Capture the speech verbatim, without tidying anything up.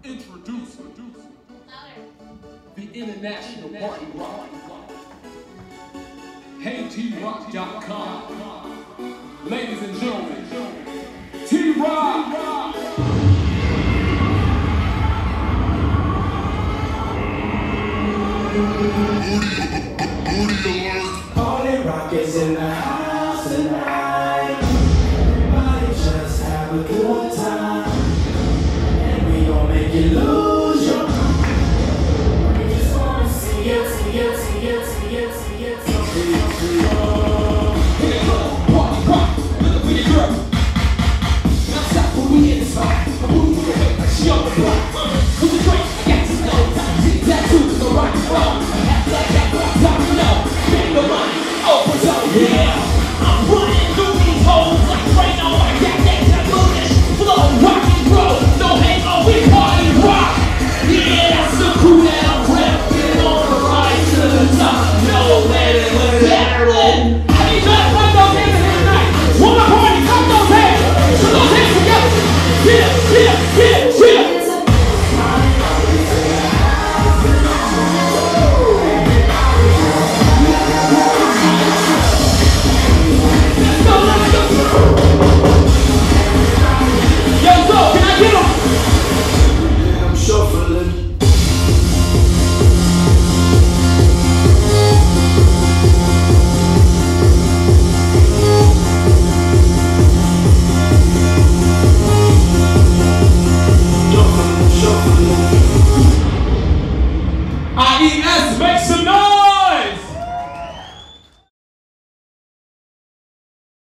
Introducing the International Party Rock. Hey T Roc dot com. Ladies and gentlemen, T-Roc. All the rockets in the house tonight. Everybody just have a good time, and we gon' make you lose your mind. We just wanna see you, see you, see you, see you, see you, see you, see you. Hit it up, party rock, little bitty girl. Now stop when we in the spot. I'm moving away like she on the block.